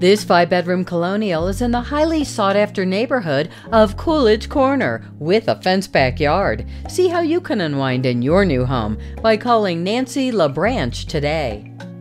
This 5-bedroom Colonial is in the highly sought-after neighborhood of Coolidge Corner with a fenced backyard. See how you can unwind in your new home by calling Nancy LaBranche today.